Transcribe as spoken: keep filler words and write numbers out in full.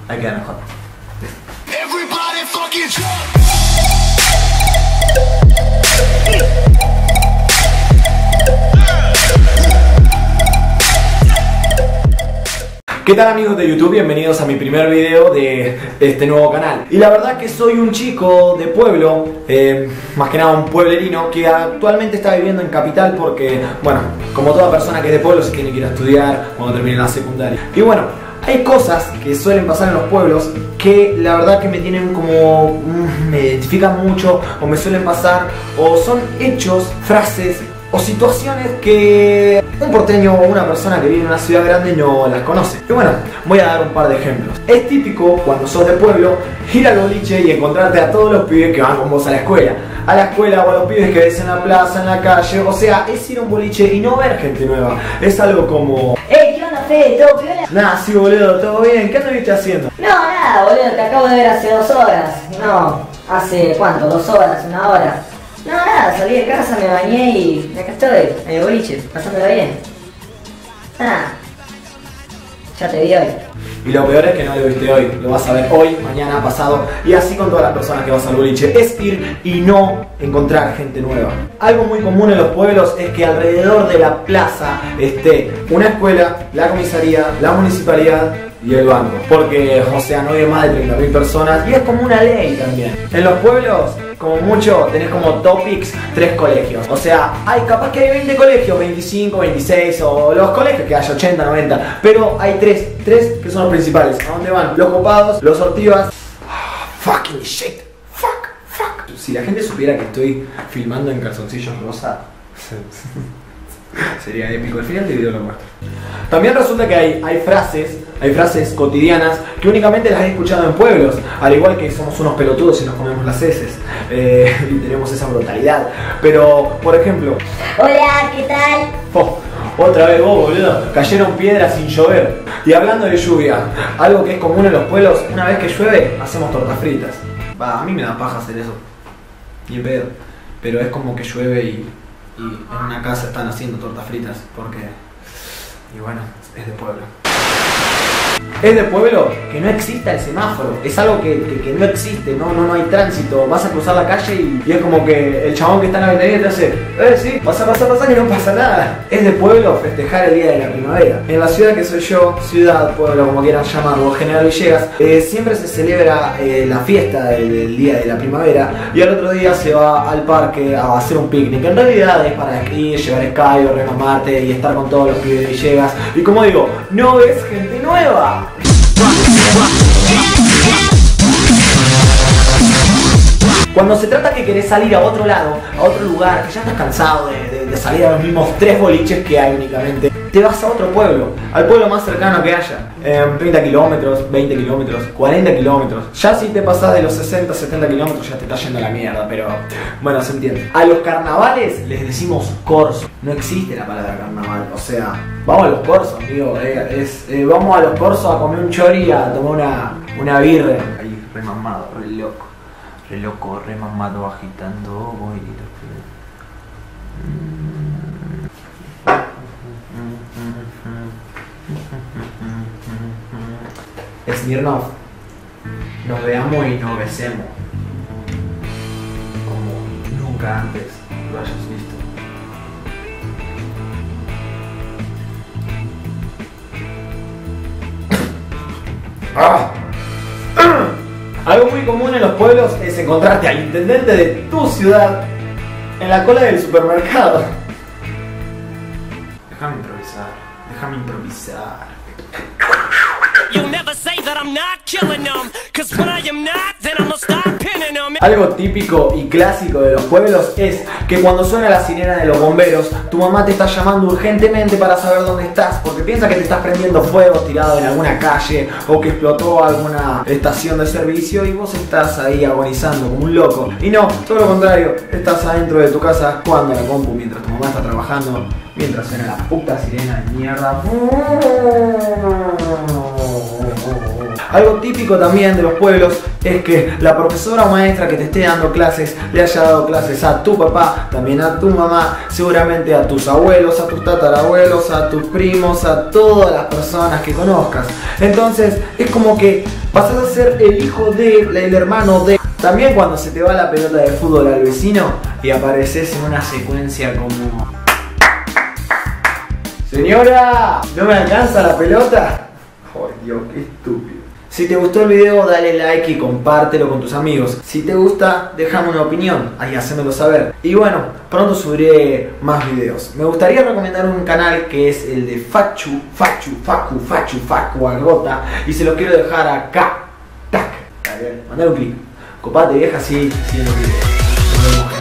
Ahí queda mejor. ¿Qué tal amigos de YouTube? Bienvenidos a mi primer video de este nuevo canal. Y la verdad que soy un chico de pueblo, eh, más que nada un pueblerino, que actualmente está viviendo en Capital porque, bueno, como toda persona que es de pueblo se tiene que ir a estudiar cuando termine la secundaria. Y bueno, hay cosas que suelen pasar en los pueblos que la verdad que me tienen como... me identifican mucho, o me suelen pasar, o son hechos, frases o situaciones que un porteño o una persona que vive en una ciudad grande no las conoce. Y bueno, voy a dar un par de ejemplos. Es típico cuando sos de pueblo ir al boliche y encontrarte a todos los pibes que van con vos a la escuela. A la escuela o a los pibes que ves en la plaza, en la calle. O sea, es ir a un boliche y no ver gente nueva. Es algo como... ¡Ey! ¿Qué onda, Fede? ¿Todo piola? Nah, sí, boludo, ¿todo bien? ¿Qué anduviste haciendo? No, nada, boludo, te acabo de ver hace dos horas. No, ¿hace cuánto? ¿Dos horas? ¿Una hora? No, nada, salí de casa, me bañé y acá estoy, en el boliche, pasándola bien. Ah, ya te vi hoy. Y lo peor es que no lo viste hoy, lo vas a ver hoy, mañana, pasado, y así con todas las personas que vas al boliche. Es ir y no encontrar gente nueva. Algo muy común en los pueblos es que alrededor de la plaza esté una escuela, la comisaría, la municipalidad y el banco. Porque, o sea, no hay más de treinta mil personas y es como una ley también. En los pueblos, como mucho, tenés como topics tres colegios. O sea, hay capaz que hay veinte colegios, veinticinco, veintiséis o los colegios que hay ochenta, noventa. Pero hay tres, tres que son los principales. ¿A dónde van? Los copados, los ortivas. Oh, fucking shit. Fuck, fuck. Si la gente supiera que estoy filmando en calzoncillos rosa, sería épico. Al final del video lo muestro. También resulta que hay, hay frases, hay frases cotidianas que únicamente las he escuchado en pueblos. Al igual que somos unos pelotudos y nos comemos las heces, eh, y tenemos esa brutalidad. Pero, por ejemplo... Hola, ¿qué tal? Oh, otra vez vos, boludo. Cayeron piedras sin llover. Y hablando de lluvia, algo que es común en los pueblos, una vez que llueve, hacemos tortas fritas. Va, a mí me da paja hacer eso. Ni en pedo. Pero es como que llueve y... y en una casa están haciendo tortas fritas porque... y bueno, es de pueblo. Es de pueblo que no exista el semáforo. Es algo que, que, que no existe, no, no, no hay tránsito. Vas a cruzar la calle y, y es como que el chabón que está en la ventanilla te hace: Eh, sí, pasa, pasa, pasa, que no pasa nada. Es de pueblo festejar el día de la primavera. En la ciudad que soy yo, ciudad, pueblo, como quieran llamarlo, General Villegas, eh, siempre se celebra eh, la fiesta del, del día de la primavera. Y al otro día se va al parque a hacer un picnic. En realidad es para ir, llevar escabio, remamarte y estar con todos los pibes de Villegas. Y como digo, no ves gente nueva. Cuando se trata que querés salir a otro lado, a otro lugar, que ya estás cansado de, de, de salir a los mismos tres boliches que hay únicamente, te vas a otro pueblo, al pueblo más cercano que haya. Eh, treinta kilómetros, veinte kilómetros, cuarenta kilómetros. Ya si te pasás de los sesenta, setenta kilómetros ya te está yendo a la mierda, pero bueno, se entiende. A los carnavales les decimos corso. No existe la palabra carnaval, o sea, vamos a los corsos, amigo. Eh, es, eh, vamos a los corsos a comer un chori y a tomar una, una birra. Ahí, re mamado, re loco. Re loco, re mamado, agitando boilitos. Smirnoff, nos veamos y nos besemos como nunca antes lo hayas visto. ¡Ah! Algo muy común en los pueblos es encontrarte al intendente de tu ciudad en la cola del supermercado. Déjame improvisar, déjame improvisar. Algo típico y clásico de los pueblos es que cuando suena la sirena de los bomberos, tu mamá te está llamando urgentemente para saber dónde estás, porque piensa que te estás prendiendo fuego tirado en alguna calle o que explotó alguna estación de servicio y vos estás ahí agonizando como un loco. Y no, todo lo contrario, estás adentro de tu casa jugando a la compu mientras tu mamá está trabajando, mientras suena la puta sirena de mierda. Algo típico también de los pueblos es que la profesora o maestra que te esté dando clases le haya dado clases a tu papá, también a tu mamá, seguramente a tus abuelos, a tus tatarabuelos, a tus primos, a todas las personas que conozcas. Entonces es como que Pasas a ser el hijo de, el hermano de. También cuando se te va la pelota de fútbol al vecino y apareces en una secuencia como... Señora, ¿no me alcanza la pelota? Oh Dios, qué estúpido. Si te gustó el video, dale like y compártelo con tus amigos. Si te gusta, déjame una opinión, ahí hacémelo saber. Y bueno, pronto subiré más videos. Me gustaría recomendar un canal que es el de Fachu, Fachu, Facu, Fachu, Facu, Argota. Y se los quiero dejar acá. Tac. A ver, mandar un clic. Copate vieja, sí, sí, en los videos. Nos vemos.